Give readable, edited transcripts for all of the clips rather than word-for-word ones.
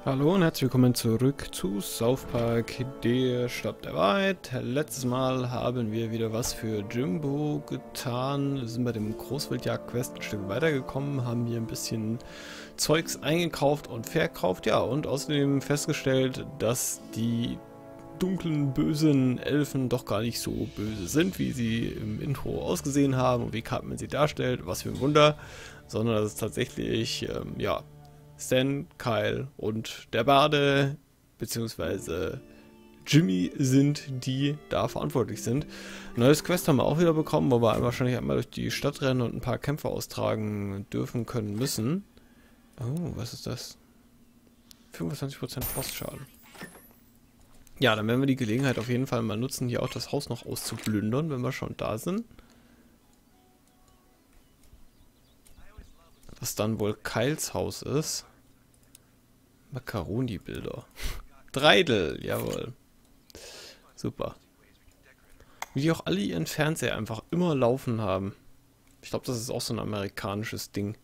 Hallo und herzlich willkommen zurück zu South Park, der Stadt der Wahrheit. Letztes Mal haben wir wieder was für Jimbo getan. Wir sind bei dem Großwildjagd-Quest ein Stück weitergekommen, haben hier ein bisschen Zeugs eingekauft und verkauft. Ja, und außerdem festgestellt, dass die dunklen, bösen Elfen doch gar nicht so böse sind, wie sie im Intro ausgesehen haben und wie Cartman sie darstellt. Was für ein Wunder. Sondern dass es tatsächlich, ja, Stan, Kyle und der Barde bzw. Jimmy sind, die da verantwortlich sind. Neues Quest haben wir auch wieder bekommen, wo wir wahrscheinlich einmal durch die Stadt rennen und ein paar Kämpfe austragen dürfen können müssen. Oh, was ist das? 25% Frostschaden. Ja, dann werden wir die Gelegenheit auf jeden Fall mal nutzen, hier auch das Haus noch auszuplündern, wenn wir schon da sind. Was dann wohl Kyles Haus ist. Macaroni-Bilder. Dreidel, jawohl. Super. Wie die auch alle ihren Fernseher einfach immer laufen haben. Ich glaube, das ist auch so ein amerikanisches Ding.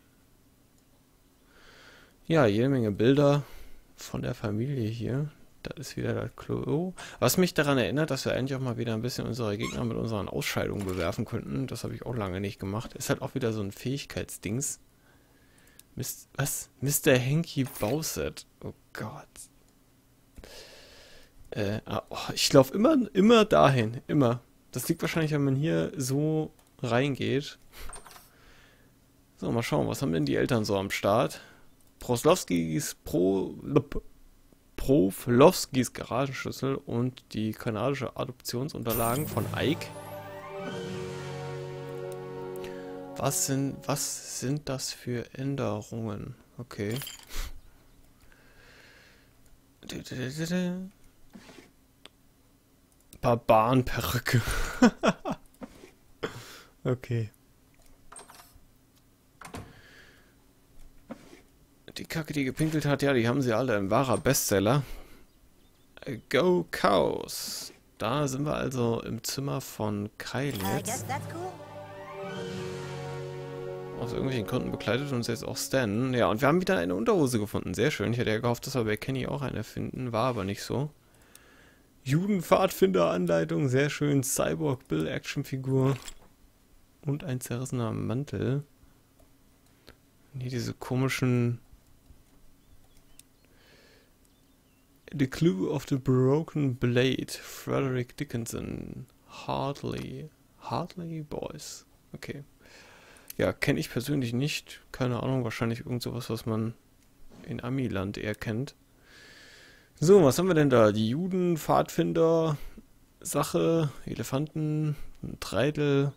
Ja, jede Menge Bilder von der Familie hier. Da ist wieder das Klo. Was mich daran erinnert, dass wir eigentlich auch mal wieder ein bisschen unsere Gegner mit unseren Ausscheidungen bewerfen könnten. Das habe ich auch lange nicht gemacht. Ist halt auch wieder so ein Fähigkeitsdings. Was? Mr. Hanky Bowset. Oh Gott. Ich laufe immer dahin. Immer. Das liegt wahrscheinlich, wenn man hier so reingeht. So, mal schauen, was haben denn die Eltern so am Start? Proflowskis Garagenschlüssel und die kanadische Adoptionsunterlagen von Ike. Was sind das für Änderungen? Okay. Barbarenperücke. Okay. Die Kacke, die gepinkelt hat, ja, die haben sie alle. Ein wahrer Bestseller. Go Cows. Da sind wir also im Zimmer von Kyle jetzt. Aus irgendwelchen Gründen begleitet uns jetzt auch Stan. Ja, und wir haben wieder eine Unterhose gefunden. Sehr schön. Ich hätte ja gehofft, dass wir bei Kenny auch eine finden. War aber nicht so. Judenpfadfinder-Anleitung. Sehr schön. Cyborg Bill Actionfigur. Und ein zerrissener Mantel. Und hier diese komischen... The Clue of the Broken Blade. Frederick Dickinson. Hartley Boys. Okay. Ja, kenne ich persönlich nicht. Keine Ahnung, wahrscheinlich irgend sowas, was man in Amiland eher kennt. So, was haben wir denn da? Die Juden, Pfadfinder, Sache, Elefanten, Dreidel.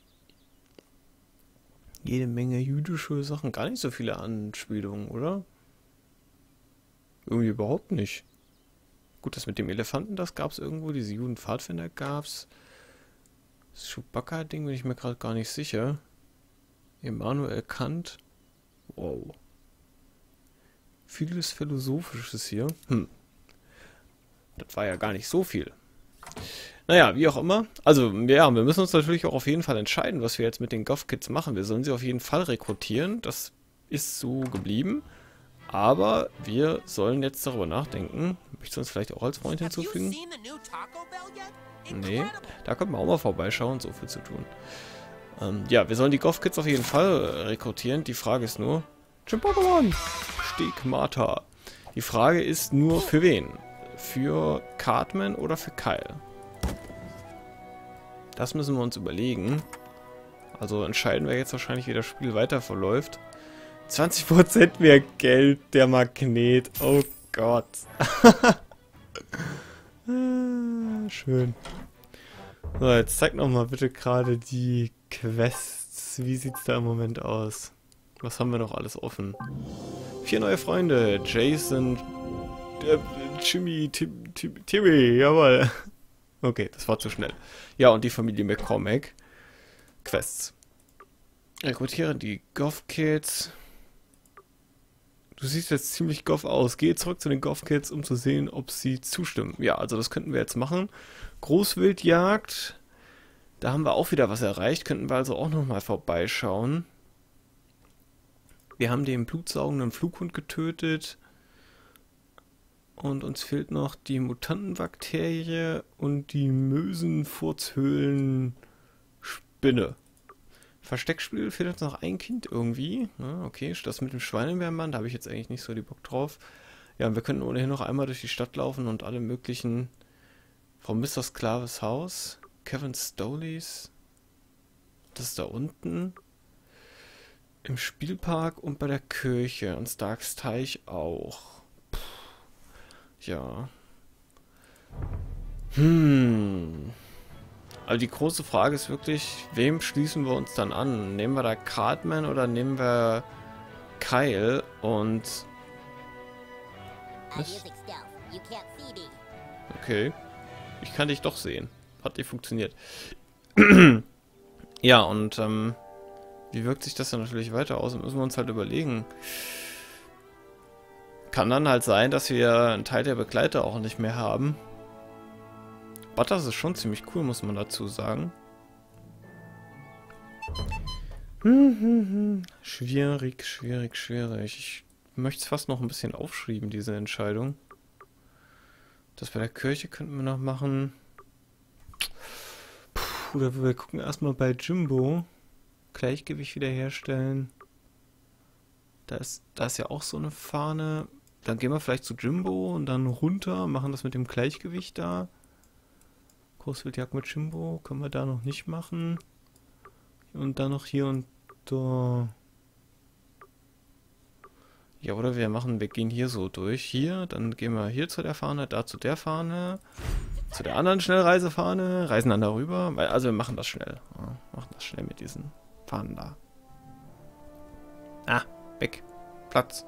Jede Menge jüdische Sachen. Gar nicht so viele Anspielungen, oder? Irgendwie überhaupt nicht. Gut, das mit dem Elefanten, das gab es irgendwo. Diese Juden-Pfadfinder gab es. Das Chewbacca-Ding bin ich mir gerade gar nicht sicher. Immanuel Kant. Wow. Vieles Philosophisches hier. Das war ja gar nicht so viel. Naja, wie auch immer. Also, ja, wir müssen uns natürlich auch auf jeden Fall entscheiden, was wir jetzt mit den Goth-Kids machen. Wir sollen sie auf jeden Fall rekrutieren. Das ist so geblieben. Aber wir sollen jetzt darüber nachdenken. Möchtest du uns vielleicht auch als Freund hinzufügen? Nee, da könnten wir auch mal vorbeischauen. So viel zu tun. Ja, wir sollen die Goth-Kids auf jeden Fall rekrutieren. Die Frage ist nur... Pokémon! Stigmata. Die Frage ist nur, für wen? Für Cartman oder für Kyle? Das müssen wir uns überlegen. Also entscheiden wir jetzt wahrscheinlich, wie das Spiel weiter verläuft. 20% mehr Geld, der Magnet. Oh Gott. Schön. So, jetzt zeig noch mal bitte gerade die Quests. Wie sieht's da im Moment aus? Was haben wir noch alles offen? 4 neue Freunde. Jason, Jimmy, Timmy, jawohl. Okay, das war zu schnell. Ja, und die Familie McCormack. Quests. Rekrutiere die Goth-Kids. Du siehst jetzt ziemlich goth aus. Geh zurück zu den Goth-Kids, um zu sehen, ob sie zustimmen. Ja, also das könnten wir jetzt machen. Großwildjagd. Da haben wir auch wieder was erreicht. Könnten wir also auch nochmal vorbeischauen. Wir haben den blutsaugenden Flughund getötet. Und uns fehlt noch die Mutantenbakterie und die Mösenfurzhöhlen-Spinne. Versteckspiel fehlt uns noch ein Kind irgendwie. Ja, okay, das mit dem Schweinebärenmann, da habe ich jetzt eigentlich nicht so die Bock drauf. Ja, und wir könnten ohnehin noch einmal durch die Stadt laufen und alle möglichen... Frau Mr. Sklaves Haus, Kevin Stoleys, das ist da unten, im Spielpark und bei der Kirche und Starks Teich auch. Puh, ja. Also die große Frage ist wirklich, wem schließen wir uns dann an? Nehmen wir da Cartman oder nehmen wir Kyle und... Was? Okay. Ich kann dich doch sehen. Hat nicht funktioniert. Ja, und wie wirkt sich das dann natürlich weiter aus? Müssen wir uns halt überlegen. Kann dann halt sein, dass wir einen Teil der Begleiter auch nicht mehr haben. Butters ist schon ziemlich cool, muss man dazu sagen. Schwierig, schwierig, schwierig. Ich möchte es fast noch ein bisschen aufschreiben, diese Entscheidung. Das bei der Kirche könnten wir noch machen. Puh, oder wir gucken erstmal bei Jimbo. Gleichgewicht wiederherstellen. Da ist ja auch so eine Fahne. Dann gehen wir vielleicht zu Jimbo und dann runter, machen das mit dem Gleichgewicht da. Großwildjagd mit Jimbo können wir da noch nicht machen. Und dann noch hier und da. Ja, oder wir gehen hier so durch. Hier, dann gehen wir hier zu der Fahne, da zu der Fahne, zu der anderen Schnellreisefahne, reisen dann darüber. Also wir machen das schnell. Ja, machen das schnell mit diesen Fahnen da. Ah, weg. Platz.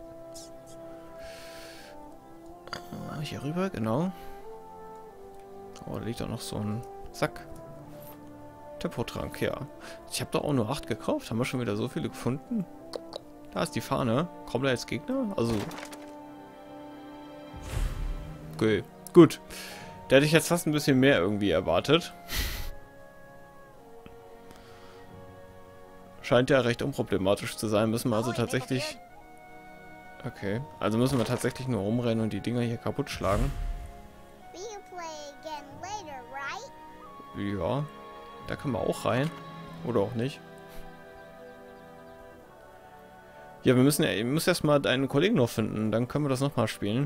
Hier rüber, genau. Oh, da liegt auch noch so ein Sack. Tempotrank, ja. Ich habe doch auch nur 8 gekauft. Haben wir schon wieder so viele gefunden? Da ist die Fahne. Kommen da jetzt Gegner? Also... Okay, gut. Da hätte ich jetzt fast ein bisschen mehr irgendwie erwartet. Scheint ja recht unproblematisch zu sein. Müssen wir also tatsächlich... Okay, also müssen wir tatsächlich nur rumrennen und die Dinger hier kaputt schlagen. Ja, da können wir auch rein. Oder auch nicht. Ja, wir müssen erstmal einen Kollegen noch finden, dann können wir das nochmal spielen.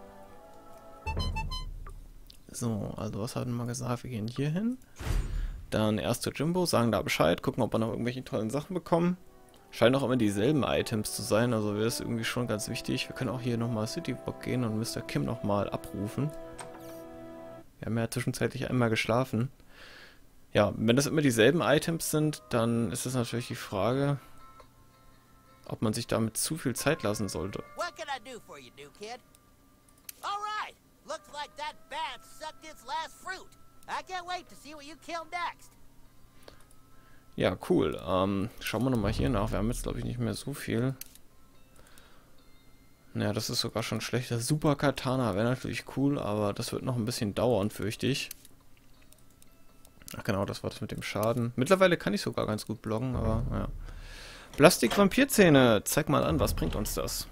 So, also was hatten wir gesagt? Wir gehen hier hin. Dann erst zu Jimbo, sagen da Bescheid, gucken, ob wir noch irgendwelche tollen Sachen bekommen. Scheinen auch immer dieselben Items zu sein, also wäre es irgendwie schon ganz wichtig. Wir können auch hier nochmal City Walk gehen und Mr. Kim nochmal abrufen. Wir haben ja zwischenzeitlich einmal geschlafen. Ja, wenn das immer dieselben Items sind, dann ist es natürlich die Frage... ob man sich damit zu viel Zeit lassen sollte. Ja, cool. Schauen wir nochmal hier nach. Wir haben jetzt, glaube ich, nicht mehr so viel. Naja, das ist sogar schon schlecht. Das Super Katana wäre natürlich cool, aber das wird noch ein bisschen dauern, fürchte ich. Ach genau, das war das mit dem Schaden. Mittlerweile kann ich sogar ganz gut blocken, aber ja. Plastik-Vampirzähne. Zeig mal an, was bringt uns das?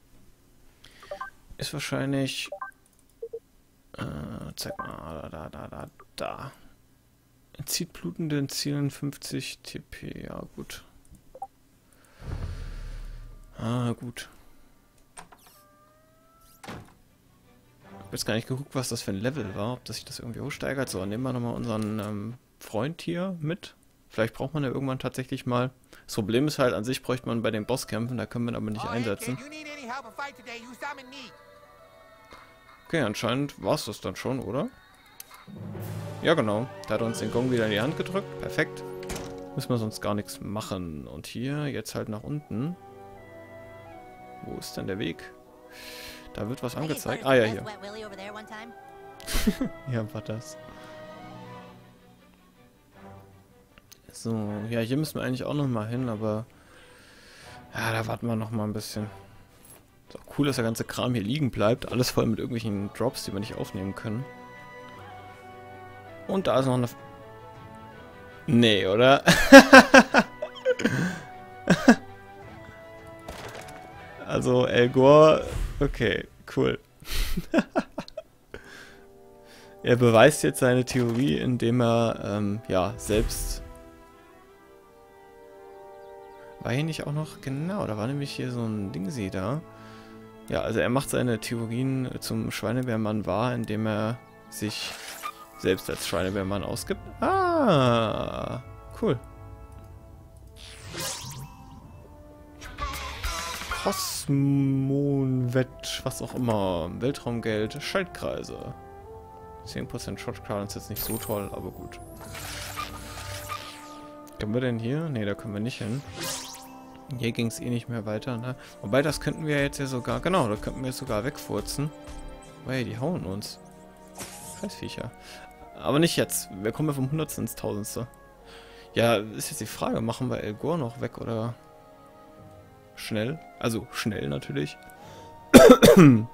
Ist wahrscheinlich... zeig mal. Da. Entzieht blutenden Zielen 50 TP. Ja, gut. Gut. Ich habe jetzt gar nicht geguckt, was das für ein Level war. Ob das sich das irgendwie hochsteigert. So, nehmen wir nochmal unseren Freund hier mit. Vielleicht braucht man ja irgendwann tatsächlich mal... Das Problem ist halt, an sich bräuchte man bei den Bosskämpfen, da können wir ihn aber nicht einsetzen. Okay, anscheinend war es das dann schon, oder? Ja, genau. Der hat uns den Gong wieder in die Hand gedrückt. Perfekt. Müssen wir sonst gar nichts machen. Und hier, jetzt halt nach unten. Wo ist denn der Weg? Da wird was angezeigt. Ah ja, hier. Ja, war das. So, ja, hier müssen wir eigentlich auch noch mal hin, aber... Ja, da warten wir noch mal ein bisschen. Ist auch cool, dass der ganze Kram hier liegen bleibt. Alles voll mit irgendwelchen Drops, die wir nicht aufnehmen können. Und da ist noch eine... Nee, oder? Also, El Gore... Okay, cool. Er beweist jetzt seine Theorie, indem er, ja, selbst... War hier nicht auch noch... Genau, da war nämlich hier so ein Dingsi da. Ja, also er macht seine Theorien zum Schweinebärmann wahr, indem er sich selbst als Schweinebärmann ausgibt. Ah, cool. Kosmonwett, was auch immer. Weltraumgeld, Schaltkreise. 10% Shotcard ist jetzt nicht so toll, aber gut. Können wir denn hier? Ne, da können wir nicht hin. Hier ging es eh nicht mehr weiter, ne? Wobei, das könnten wir jetzt ja sogar... Genau, da könnten wir jetzt sogar wegfurzen. Weil die hauen uns. Scheißviecher. Aber nicht jetzt. Wir kommen ja vom 100. ins 1000. Ja, ist jetzt die Frage, machen wir El Gore noch weg oder... Schnell? Also, schnell natürlich. Entschuldigung.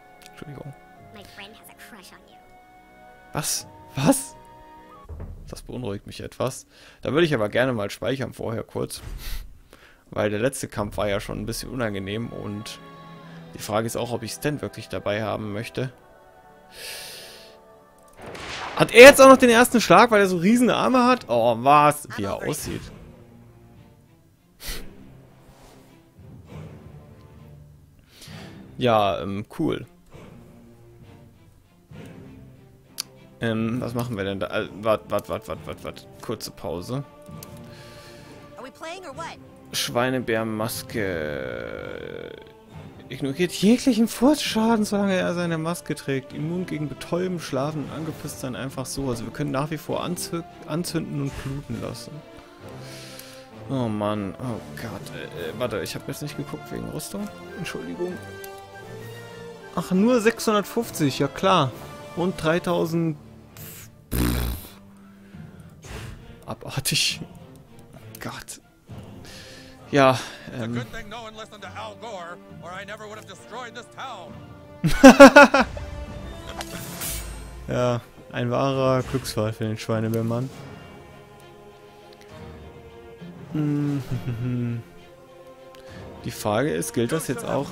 Was? Was? Das beunruhigt mich etwas. Da würde ich aber gerne mal speichern vorher kurz. Weil der letzte Kampf war ja schon ein bisschen unangenehm und die Frage ist auch, ob ich Stan wirklich dabei haben möchte. Hat er jetzt auch noch den ersten Schlag, weil er so riesen Arme hat? Oh, was? Wie er aussieht. Ja, cool. Was machen wir denn da? Wart. Kurze Pause. Schweinebärmaske. Ignoriert jeglichen Furzschaden, solange er seine Maske trägt. Immun gegen Betäuben, Schlafen und angepisst sein einfach so. Also wir können nach wie vor anzünden und bluten lassen. Oh Mann. Oh Gott. Warte, ich habe jetzt nicht geguckt wegen Rüstung. Entschuldigung. Ach, nur 650, ja klar. Und 3000... Abartig. Gott. Ja, ja, ein wahrer Glücksfall für den Schweinebärmann. Die Frage ist, gilt das jetzt auch?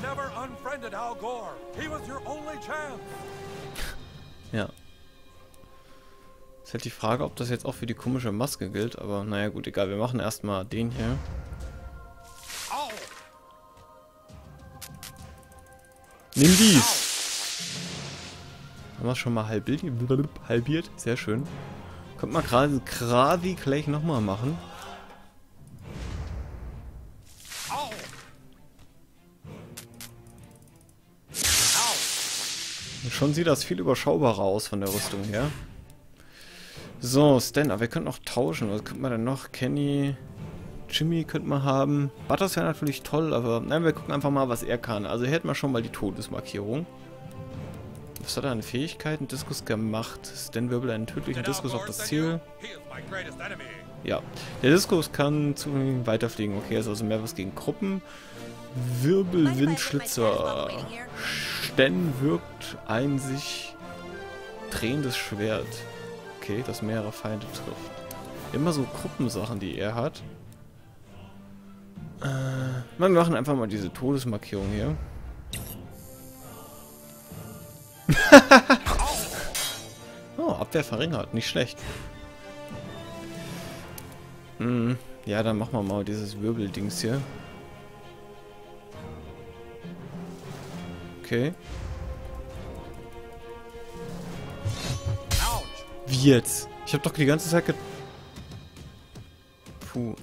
Ja. Ist halt die Frage, ob das jetzt auch für die komische Maske gilt, aber naja gut, egal, wir machen erstmal den hier. Nimm dies! Haben wir schon mal halbiert? Sehr schön. Könnte man quasi gleich nochmal machen. Und schon sieht das viel überschaubarer aus von der Rüstung her. So, Stan, aber wir könnten noch tauschen. Was könnte man denn noch? Kenny, Jimmy könnte man haben. Butters wäre natürlich toll, aber nein, wir gucken einfach mal, was er kann. Also hier hätten wir schon mal die Todesmarkierung. Was hat er an Fähigkeiten? Diskus gemacht. Stan wirbelt einen tödlichen Diskus auf das Ziel. Ja, der Diskus kann zu ihm weiterfliegen. Okay, ist also mehr was gegen Gruppen. Wirbelwindschlitzer. Stan wirkt ein sich drehendes Schwert. Okay, das mehrere Feinde trifft. Immer so Gruppensachen, die er hat. Wir machen einfach mal diese Todesmarkierung hier. Oh, Abwehr verringert. Nicht schlecht. Ja, dann machen wir mal dieses Wirbeldings hier. Okay. Wie jetzt? Ich habe doch die ganze Zeit Puh.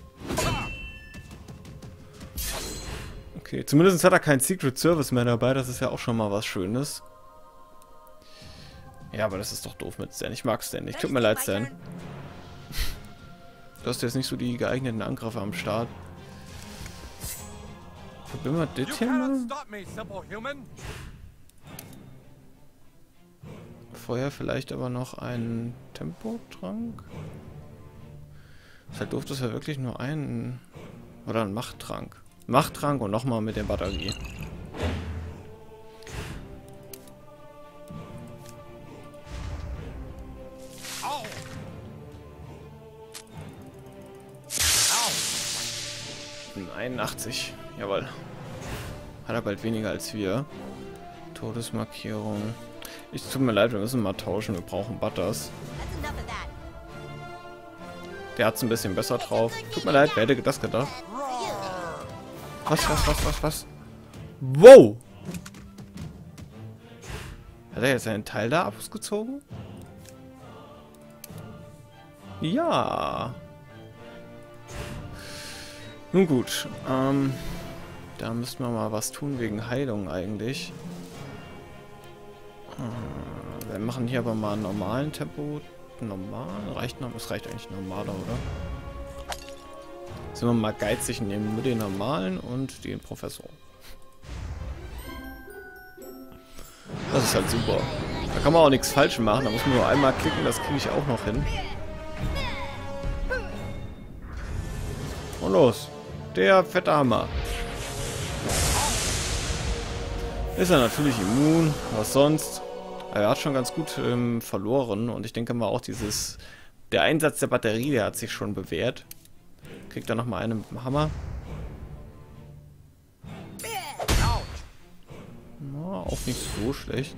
Okay, zumindest hat er keinen Secret Service mehr dabei. Das ist ja auch schon mal was Schönes. Ja, aber das ist doch doof mit Stan. Ich mag Stan nicht. Tut mir leid, Stan. Du hast jetzt nicht so die geeigneten Angriffe am Start. Probieren wir das hier mal. Vorher vielleicht aber noch einen Tempotrank. Ist halt doof, dass wir wirklich nur einen... Oder einen Machttrank. Machttrank und nochmal mit der Batterie. Au. 81. Jawohl. Hat er bald weniger als wir. Todesmarkierung. Es tut mir leid, wir müssen mal tauschen. Wir brauchen Butters. Der hat es ein bisschen besser drauf. Tut mir leid, wer hätte das gedacht? Was? Wow! Hat er jetzt einen Teil da ausgezogen? Ja. Nun gut. Da müssten wir mal was tun wegen Heilung eigentlich. Wir machen hier aber mal einen normalen Tempo. Normal? Reicht noch? Es reicht eigentlich normaler, oder? Sind wir mal geizig, nehmen nur den normalen und den Professor. Das ist halt super. Da kann man auch nichts falsch machen. Da muss man nur einmal klicken, das kriege ich auch noch hin. Und los. Der fette Hammer. Ist er natürlich immun. Was sonst? Er hat schon ganz gut verloren. Und ich denke mal auch der Einsatz der Batterie, der hat sich schon bewährt. Kriegt er nochmal einen mit dem Hammer. Na, auch nicht so schlecht.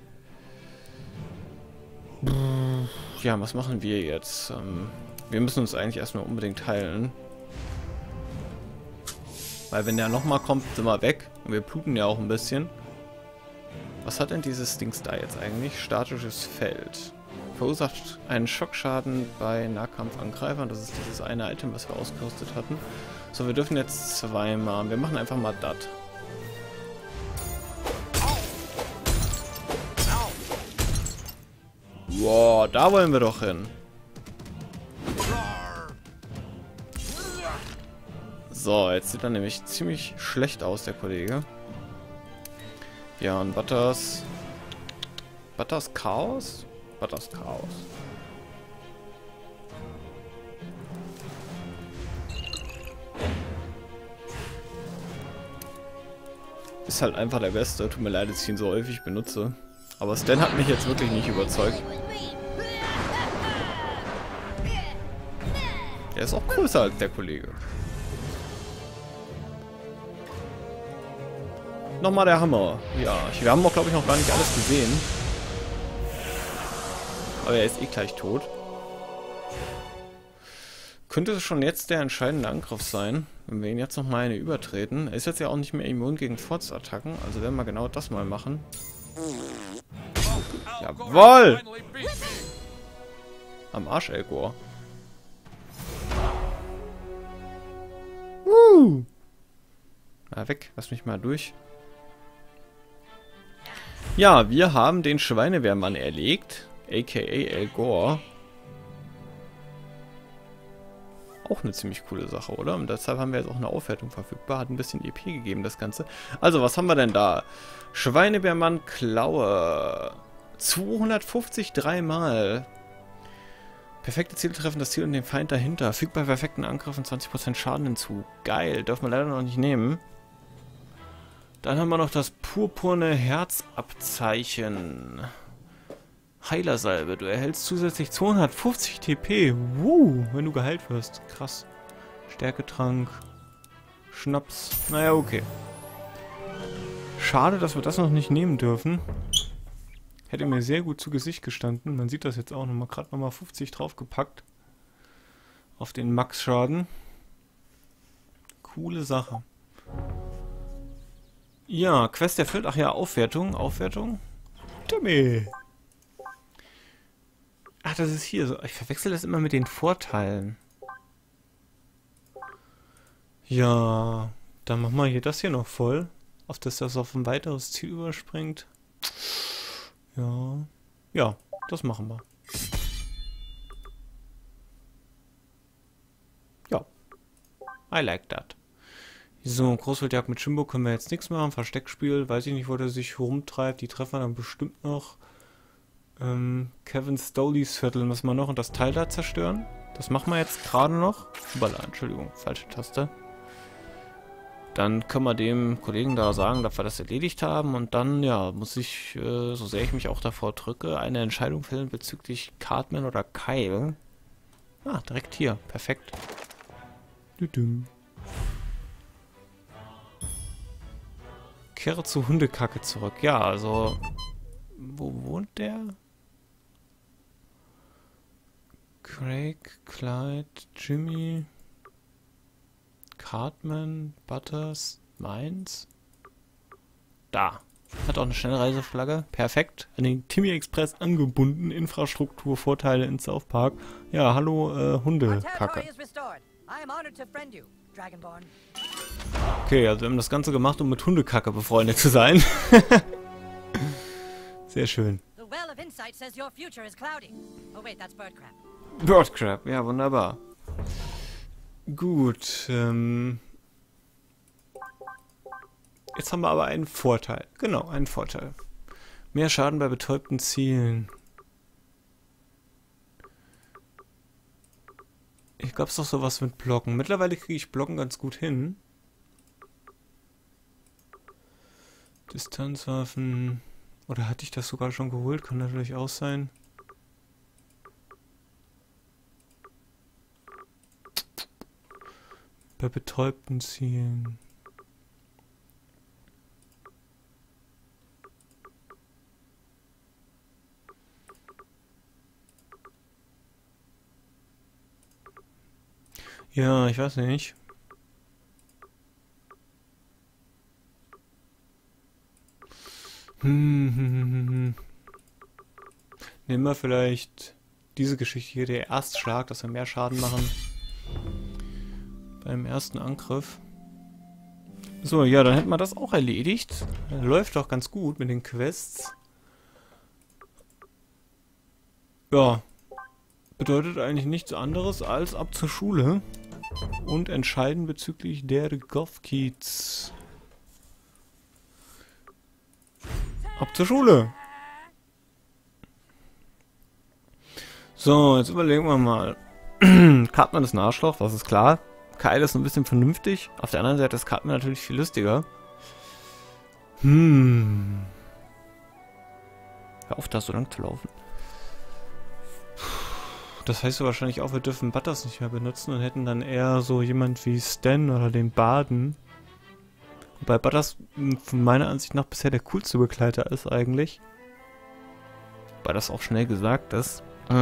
Ja, was machen wir jetzt? Wir müssen uns eigentlich erstmal unbedingt heilen. Weil wenn der nochmal kommt, sind wir weg. Und wir bluten ja auch ein bisschen. Was hat denn dieses Dings da jetzt eigentlich? Statisches Feld. Verursacht einen Schockschaden bei Nahkampfangreifern. Das ist dieses eine Item, was wir ausgerüstet hatten. So, wir dürfen jetzt zweimal. Wir machen einfach mal das. Wow, da wollen wir doch hin. So, jetzt sieht er nämlich ziemlich schlecht aus, der Kollege. Ja, und Butters Chaos? Butters Chaos. Ist halt einfach der Beste. Tut mir leid, dass ich ihn so häufig benutze. Aber Stan hat mich jetzt wirklich nicht überzeugt. Er ist auch größer als der Kollege. Nochmal der Hammer. Ja, wir haben auch, glaube ich, noch gar nicht alles gesehen. Aber er ist eh gleich tot. Könnte es schon jetzt der entscheidende Angriff sein, wenn wir ihn jetzt noch mal eine übertreten. Er ist jetzt ja auch nicht mehr immun gegen Force-Attacken, also werden wir genau das mal machen. Jawoll! Am Arsch, Elgor. Na weg, lass mich mal durch. Ja, wir haben den Schweinewehrmann erlegt, aka Elgor. Auch eine ziemlich coole Sache, oder? Und deshalb haben wir jetzt auch eine Aufwertung verfügbar. Hat ein bisschen EP gegeben, das Ganze. Also, was haben wir denn da? Schweinewehrmann Klaue. 250 dreimal. Perfekte Ziele treffen das Ziel und den Feind dahinter. Fügt bei perfekten Angriffen 20% Schaden hinzu. Geil, dürfen wir leider noch nicht nehmen. Dann haben wir noch das purpurne Herzabzeichen. Heilersalbe. Du erhältst zusätzlich 250 TP. Wenn du geheilt wirst. Krass. Stärketrank. Schnaps. Naja, okay. Schade, dass wir das noch nicht nehmen dürfen. Hätte mir sehr gut zu Gesicht gestanden. Man sieht das jetzt auch nochmal. Gerade nochmal 50 draufgepackt. Auf den Max-Schaden. Coole Sache. Ja, Quest erfüllt. Ach ja, Aufwertung. Aufwertung. Timmy. Ach, das ist hier so. Ich verwechsel das immer mit den Vorteilen. Ja, dann machen wir hier das hier noch voll. Auf dass das auf ein weiteres Ziel überspringt. Ja. Ja, das machen wir. Ja. I like that. So, Großwildjagd mit Jimbo können wir jetzt nichts machen. Versteckspiel, weiß ich nicht, wo der sich rumtreibt. Die treffen wir dann bestimmt noch. Kevin Stoleys Viertel müssen wir noch und das Teil da zerstören. Das machen wir jetzt gerade noch. Überall, Entschuldigung, falsche Taste. Dann können wir dem Kollegen da sagen, dass wir das erledigt haben. Und dann, ja, muss ich, so sehr ich mich auch davor drücke, eine Entscheidung fällen bezüglich Cartman oder Kyle. Ah, direkt hier. Perfekt. Kehre zu Hundekacke zurück. Ja, also... Wo wohnt der? Craig, Clyde, Jimmy... Cartman, Butters, Mainz. Da. Hat auch eine Schnellreiseflagge. Perfekt. An den Timmy Express angebunden. Infrastrukturvorteile in South Park. Ja, hallo, Hundekacke. Okay, also wir haben das Ganze gemacht, um mit Hundekacke befreundet zu sein. Sehr schön. Birdcrab, ja, wunderbar. Gut, jetzt haben wir aber einen Vorteil. Genau, einen Vorteil. Mehr Schaden bei betäubten Zielen. Ich glaube, es ist doch sowas mit Blocken. Mittlerweile kriege ich Blocken ganz gut hin. Distanzwaffen. Oder hatte ich das sogar schon geholt? Kann natürlich auch sein. Bei betäubten Zielen. Ja, ich weiß nicht. Nehmen wir vielleicht diese Geschichte hier, der Erstschlag, dass wir mehr Schaden machen. Beim ersten Angriff. So, ja, dann hätten wir das auch erledigt. Läuft doch ganz gut mit den Quests. Ja. Bedeutet eigentlich nichts anderes als ab zur Schule. Und entscheiden bezüglich der Goth-Kids. Ab zur Schule. So, jetzt überlegen wir mal. Cartman ist ein Arschloch, das ist klar. Kyle ist ein bisschen vernünftig. Auf der anderen Seite ist Cartman natürlich viel lustiger. Hör auf, da so lang zu laufen. Das heißt ja wahrscheinlich auch, wir dürfen Butters nicht mehr benutzen und hätten dann eher so jemand wie Stan oder den Baden. Wobei Butters von meiner Ansicht nach bisher der coolste Begleiter ist eigentlich. Wobei das auch schnell gesagt ist.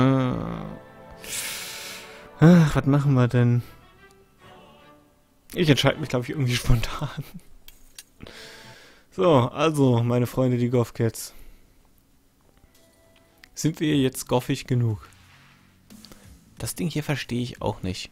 Was machen wir denn? Ich entscheide mich, glaube ich, irgendwie spontan. So, also, meine Freunde, die Goth-Cats. Sind wir jetzt goffig genug? Das Ding hier verstehe ich auch nicht.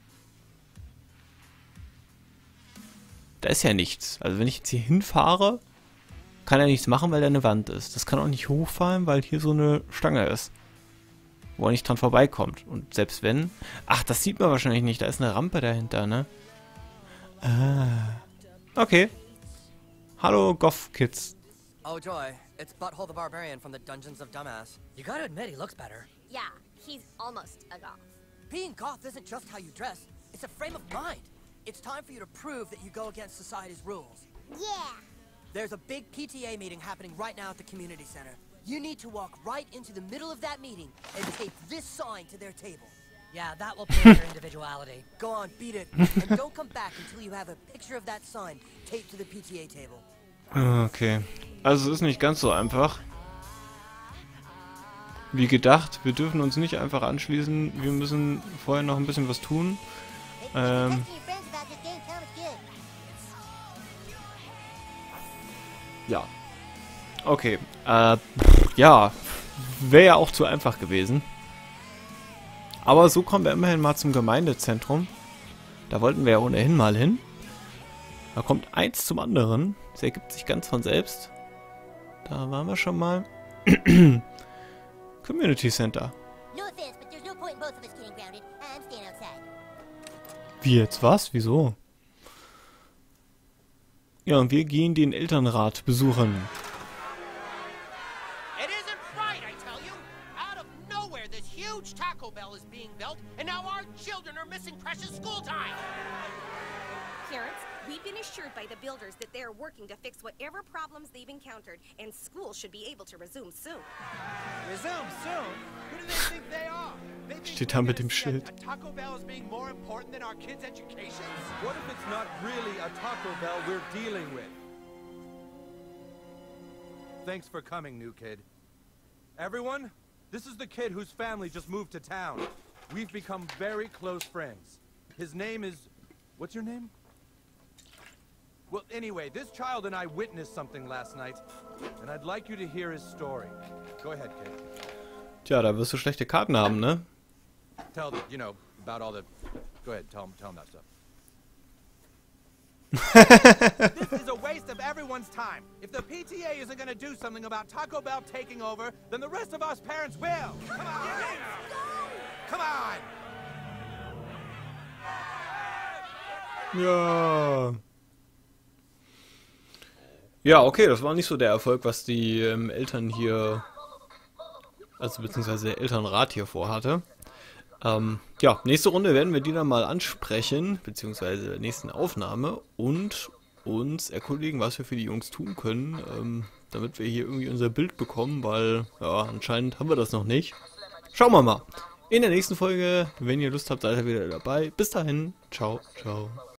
Da ist ja nichts. Also wenn ich jetzt hier hinfahre, kann er nichts machen, weil da eine Wand ist. Das kann auch nicht hochfahren, weil hier so eine Stange ist. Wo er nicht dran vorbeikommt. Und selbst wenn... Ach, das sieht man wahrscheinlich nicht. Da ist eine Rampe dahinter, ne? Ah. Okay. Hallo, Goth-Kids. Oh joy, it's Butthole the Barbarian from the Dungeons of Dumbass. You gotta admit, he looks better. Yeah, he's almost a goth. Being goth isn't just how you dress, it's a frame of mind. It's time for you to prove that you go against society's rules. Yeah. There's a big PTA meeting happening right now at the community center. You need to walk right into the middle of that meeting and tape this sign to their table. Yeah, that will prove your individuality. Go on, beat it. And don't come back until you have a picture of that sign taped to the PTA table. Okay. Also es ist nicht ganz so einfach. Wie gedacht, wir dürfen uns nicht einfach anschließen. Wir müssen vorher noch ein bisschen was tun. Ja. Okay. Ja. Wäre ja auch zu einfach gewesen. Aber so kommen wir immerhin mal zum Gemeindezentrum. Da wollten wir ja ohnehin mal hin. Da kommt eins zum anderen. Das ergibt sich ganz von selbst. Da waren wir schon mal. Community Center. Wie jetzt? Was? Wieso? Ja, und wir gehen den Elternrat besuchen. It isn't right, I tell you. Out of nowhere, this huge Taco Bell is being built, and now our children are missing precious school time. Parents, we've been assured by the builders that they are working to fix whatever problems they've encountered, and school should be able to resume soon. Resume soon? Who do they think they are? They think Steht da we're mit gonna dem accept Schild. a Taco Bell is being more important than our kids' education? What if it's not really a Taco Bell we're dealing with? thanks for coming, new kid. Everyone, this is the kid whose family just moved to town. We've become very close friends. His name is... What's your name? Well, anyway, this child and I witnessed something last night, and I'd like you to hear his story. Go ahead, kid. Tja, da wirst du schlechte Karten haben, ne? Tell them, you know, about all the... Go ahead, tell him that stuff. This is a waste of everyone's time. If the PTA isn't going to do something about Taco Bell taking over, then the rest of us parents will. Come on! Come on! Ja. Ja, okay, das war nicht so der Erfolg, was die Eltern hier, also beziehungsweise der Elternrat hier vorhatte. Ja, nächste Runde werden wir die dann mal ansprechen, beziehungsweise der nächsten Aufnahme und uns erkundigen, was wir für die Jungs tun können, damit wir hier irgendwie unser Bild bekommen, weil, ja, anscheinend haben wir das noch nicht. Schauen wir mal. In der nächsten Folge, wenn ihr Lust habt, seid ihr wieder dabei. Bis dahin, ciao, ciao.